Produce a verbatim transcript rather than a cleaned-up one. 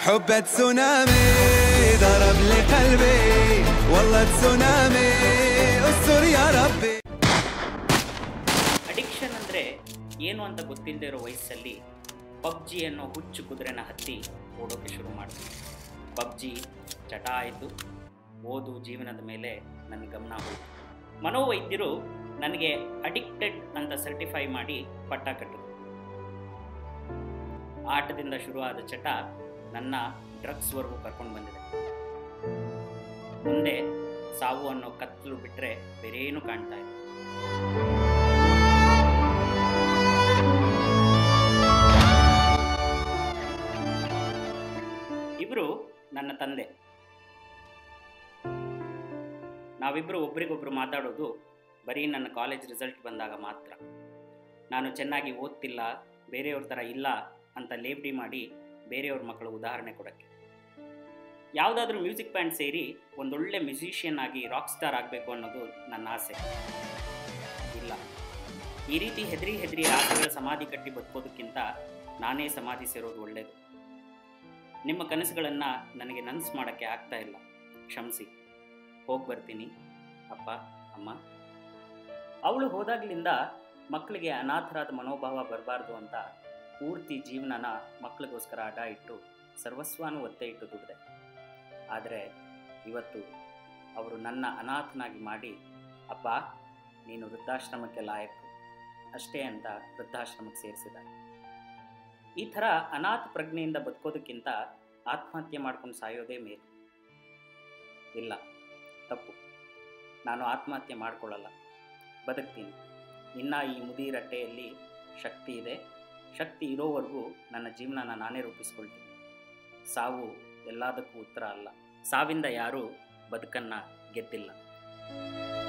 حب تسونامي ضرب لي قلبي والله تسونامي استر يا ربي. Addiction ಅಂದರೆ ಏನು ಅಂತ ಗೊತ್ತಿಲ್ಲದೆ ಇರೋ ವಯಸ್ಸಲ್ಲಿ ಪಬ್ಜಿ ಅನ್ನೋ ಹುಚ್ಚು ಕುದುರೆನ ಹತ್ತಿ ಓಡೋಕೆ ಶುರು ಮಾಡಿದೆ. ಪಬ್ಜಿ ಚಟ ಆಯಿತು, ಓದು ಜೀವನದ ಮೇಲೆ ನನ್ನ ಗಮನ ಹೋಯಿತು. ಮನೋವೈದ್ಯರು ನನಗೆ ಅಡಿಕ್ಟೆಡ್ ಅಂತ ಸರ್ಟಿಫೈ ಮಾಡಿ ಪಟ್ಟ ಕಟ್ಟಿದ್ರು. ಆಟದಿಂದ ಶುರುವಾದ ಚಟ ನನ್ನ ಡ್ರಗ್ಸ್ವರೆಗೂ ಕರ್ಕೊಂಡು ಬಂದಿದೆ. ಮುಂದೆ ಸಾವು ಅನ್ನೋ ಕತ್ತಲು ಬಿಟ್ಟರೆ ಬೇರೇನು ಕಾಣ್ತಾ ಇದೆ. ಇವರು ನನ್ನ ತಂದೆ. ನಾವಿಬ್ಬರು ಒಬ್ರಿಗೊಬ್ರು ಮಾತಾಡೋದು ಬರೀ ನನ್ನ ಕಾಲೇಜ್ ರಿಸಲ್ಟ್ ಬಂದಾಗ ಮಾತ್ರ. ನಾನು ಚೆನ್ನಾಗಿ ಓದ್ತಿಲ್ಲ, ಬೇರೆಯವ್ರ ಥರ ಇಲ್ಲ ಅಂತ ಲೇಬಡಿ ಮಾಡಿ ಬೇರೆಯವ್ರ ಮಕ್ಕಳು ಉದಾಹರಣೆ ಕೊಡೋಕ್ಕೆ. ಯಾವುದಾದ್ರೂ ಮ್ಯೂಸಿಕ್ ಬ್ಯಾಂಡ್ ಸೇರಿ ಒಂದೊಳ್ಳೆ ಮ್ಯೂಸಿಷಿಯನ್ ಆಗಿ ರಾಕ್ ಸ್ಟಾರ್ ಆಗಬೇಕು ಅನ್ನೋದು ನನ್ನ ಆಸೆ. ಇಲ್ಲ, ಈ ರೀತಿ ಹೆದರಿ ಹೆದರಿ ಆಸೆಗಳ ಸಮಾಧಿ ಕಟ್ಟಿ ಬದುಕೋದಕ್ಕಿಂತ ನಾನೇ ಸಮಾಧಿ ಸೇರೋದು ಒಳ್ಳೆಯದು. ನಿಮ್ಮ ಕನಸುಗಳನ್ನು ನನಗೆ ನನಸು ಮಾಡೋಕ್ಕೆ ಆಗ್ತಾ ಇಲ್ಲ, ಕ್ಷಮಿಸಿ. ಹೋಗಿ ಬರ್ತೀನಿ ಅಪ್ಪ ಅಮ್ಮ. ಅವಳು ಹೋದಾಗಲಿಂದ ಮಕ್ಕಳಿಗೆ ಅನಾಥರಾದ ಮನೋಭಾವ ಬರಬಾರ್ದು ಅಂತ ಪೂರ್ತಿ ಜೀವನನ ಮಕ್ಕಳಿಗೋಸ್ಕರ ಅಡ ಇಟ್ಟು ಸರ್ವಸ್ವನೂ ಒತ್ತೆ ಇಟ್ಟು ದುಡಿದೆ. ಆದರೆ ಇವತ್ತು ಅವರು ನನ್ನ ಅನಾಥನಾಗಿ ಮಾಡಿ, ಅಪ್ಪ ನೀನು ವೃದ್ಧಾಶ್ರಮಕ್ಕೆ ಲಾಯಕ್ಕು ಅಷ್ಟೇ ಅಂತ ವೃದ್ಧಾಶ್ರಮಕ್ಕೆ ಸೇರಿಸಿದ್ದಾರೆ. ಈ ಥರ ಅನಾಥ ಪ್ರಜ್ಞೆಯಿಂದ ಬದುಕೋದಕ್ಕಿಂತ ಆತ್ಮಹತ್ಯೆ ಮಾಡ್ಕೊಂಡು ಸಾಯೋದೇ ಮೇಲು. ಇಲ್ಲ, ತಪ್ಪು. ನಾನು ಆತ್ಮಹತ್ಯೆ ಮಾಡ್ಕೊಳ್ಳಲ್ಲ, ಬದುಕ್ತೀನಿ. ಇನ್ನು ಈ ಮುದಿ ರಟ್ಟೆಯಲ್ಲಿ ಶಕ್ತಿ ಇದೆ. ಶಕ್ತಿ ಇರೋವರೆಗೂ ನನ್ನ ಜೀವನನ ನಾನೇ ರೂಪಿಸ್ಕೊಳ್ತೀನಿ. ಸಾವು ಎಲ್ಲದಕ್ಕೂ ಉತ್ತರ ಅಲ್ಲ. ಸಾವಿಂದ ಯಾರೂ ಬದುಕನ್ನು ಗೆದ್ದಿಲ್ಲ.